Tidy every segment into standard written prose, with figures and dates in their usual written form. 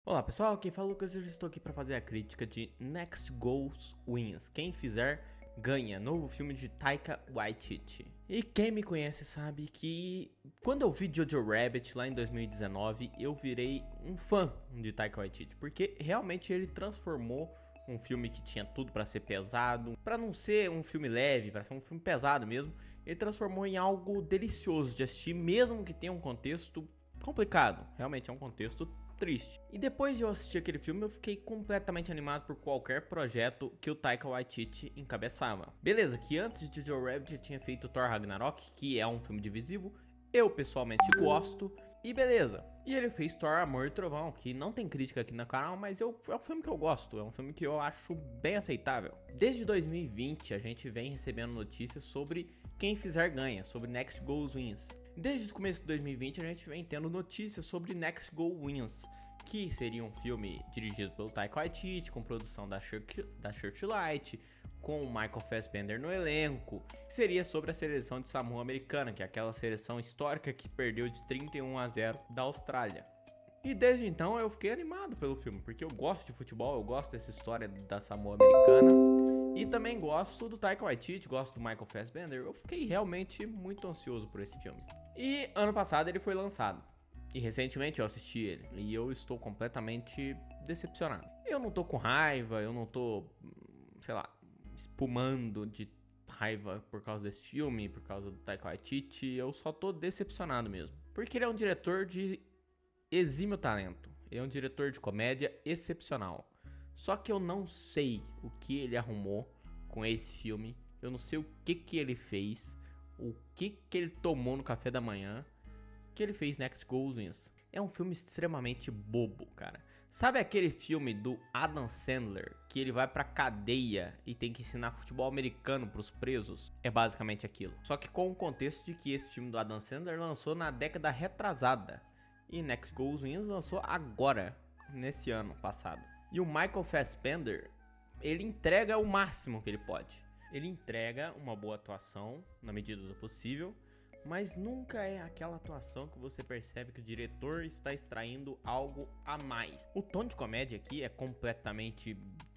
Olá pessoal, quem fala é o Lucas e eu estou aqui para fazer a crítica de Next Goals Wins. Quem fizer ganha, novo filme de Taika Waititi. E quem me conhece sabe que quando eu vi Jojo Rabbit lá em 2019, eu virei um fã de Taika Waititi, porque realmente ele transformou um filme que tinha tudo para ser pesado, para não ser um filme leve, para ser um filme pesado mesmo, ele transformou em algo delicioso de assistir, mesmo que tenha um contexto complicado. Realmente é um contexto triste. E depois de eu assistir aquele filme, eu fiquei completamente animado por qualquer projeto que o Taika Waititi encabeçava. Beleza, que antes de Jojo Rabbit ele tinha feito Thor Ragnarok, que é um filme divisivo, eu pessoalmente gosto, e beleza. E ele fez Thor Amor e Trovão, que não tem crítica aqui no canal, mas é um filme que eu gosto, é um filme que eu acho bem aceitável. Desde 2020 a gente vem recebendo notícias sobre quem fizer ganha, sobre Next Goals Wins. Desde o começo de 2020 a gente vem tendo notícias sobre Next Goal Wins, que seria um filme dirigido pelo Taika Waititi, com produção da Searchlight, com o Michael Fassbender no elenco, que seria sobre a seleção de Samoa Americana, que é aquela seleção histórica que perdeu de 31-0 da Austrália. E desde então eu fiquei animado pelo filme, porque eu gosto de futebol, eu gosto dessa história da Samoa Americana, e também gosto do Taika Waititi, gosto do Michael Fassbender, eu fiquei realmente muito ansioso por esse filme. E ano passado ele foi lançado. E recentemente eu assisti ele. E eu estou completamente decepcionado. Eu não tô com raiva, eu não tô, sei lá, espumando de raiva por causa desse filme, por causa do Taika Waititi. Eu só tô decepcionado mesmo. Porque ele é um diretor de exímio talento. Ele é um diretor de comédia excepcional. Só que eu não sei o que ele arrumou com esse filme. Eu não sei o que ele fez. O que ele tomou no café da manhã que ele fez Next Goals Wins. É um filme extremamente bobo, cara. Sabe aquele filme do Adam Sandler que ele vai pra cadeia e tem que ensinar futebol americano pros presos? É basicamente aquilo. Só que com o contexto de que esse filme do Adam Sandler lançou na década retrasada e Next Goals Wins lançou agora, nesse ano passado. E o Michael Fassbender, ele entrega o máximo que ele pode. Ele entrega uma boa atuação, na medida do possível, mas nunca é aquela atuação que você percebe que o diretor está extraindo algo a mais. O tom de comédia aqui é completamente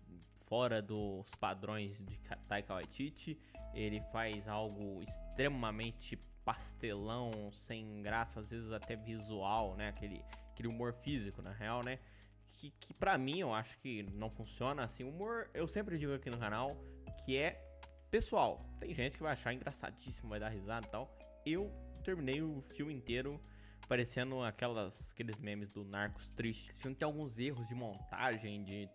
fora dos padrões de Taika Waititi. Ele faz algo extremamente pastelão, sem graça, às vezes até visual, né? Aquele humor físico, na real, né? Que pra mim eu acho que não funciona assim. Humor, eu sempre digo aqui no canal, que é pessoal. Tem gente que vai achar engraçadíssimo, vai dar risada e tal. Eu terminei o filme inteiro parecendo aqueles memes do Narcos triste. Esse filme tem alguns erros de montagem, de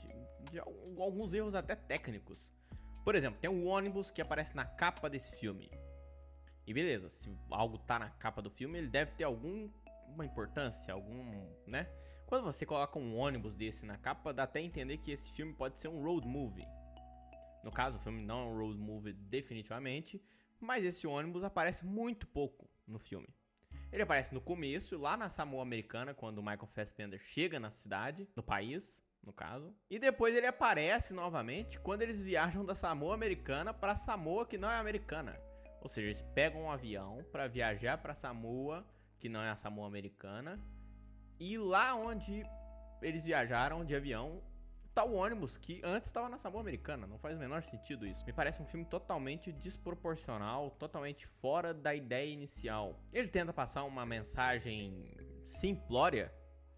alguns erros até técnicos. Por exemplo, tem um ônibus que aparece na capa desse filme. E beleza, se algo tá na capa do filme, ele deve ter alguma importância, né? Quando você coloca um ônibus desse na capa, dá até a entender que esse filme pode ser um road movie. No caso, o filme não é um road movie definitivamente, mas esse ônibus aparece muito pouco no filme. Ele aparece no começo, lá na Samoa Americana, quando o Michael Fassbender chega na cidade, no país, no caso. E depois ele aparece novamente quando eles viajam da Samoa Americana para Samoa, que não é americana. Ou seja, eles pegam um avião para viajar para Samoa, que não é a Samoa Americana. E lá onde eles viajaram de avião, tá o ônibus que antes estava na Samoa Americana. Não faz o menor sentido isso. Me parece um filme totalmente desproporcional, totalmente fora da ideia inicial. Ele tenta passar uma mensagem simplória.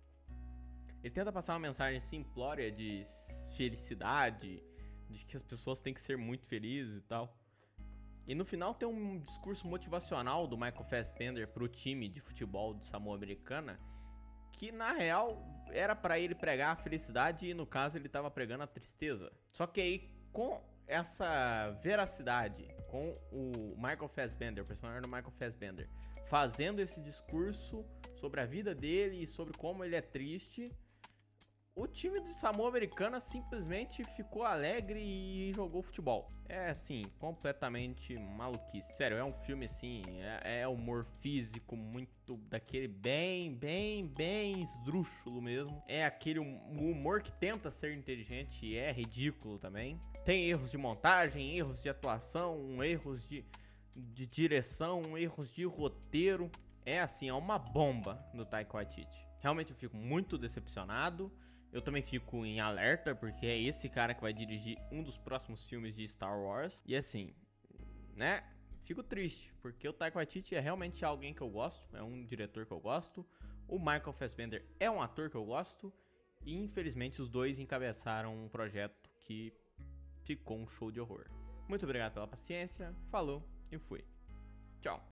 Ele tenta passar uma mensagem simplória de felicidade, de que as pessoas têm que ser muito felizes e tal. E no final tem um discurso motivacional do Michael Fassbender pro time de futebol de Samoa Americana, que na real era pra ele pregar a felicidade e no caso ele tava pregando a tristeza. Só que aí com essa veracidade, com o Michael Fassbender, o personagem do Michael Fassbender, fazendo esse discurso sobre a vida dele e sobre como ele é triste, o time de Samoa Americana simplesmente ficou alegre e jogou futebol. É assim, completamente maluquice. Sério, é um filme assim, é humor físico muito daquele bem esdrúxulo mesmo. É aquele humor que tenta ser inteligente e é ridículo também. Tem erros de montagem, erros de atuação, erros de direção, erros de roteiro. É assim, é uma bomba do Taika Waititi. Realmente eu fico muito decepcionado. Eu também fico em alerta, porque é esse cara que vai dirigir um dos próximos filmes de Star Wars. E assim, né? Fico triste, porque o Taika Waititi é realmente alguém que eu gosto, é um diretor que eu gosto. O Michael Fassbender é um ator que eu gosto. E infelizmente os dois encabeçaram um projeto que ficou um show de horror. Muito obrigado pela paciência, falou e fui. Tchau.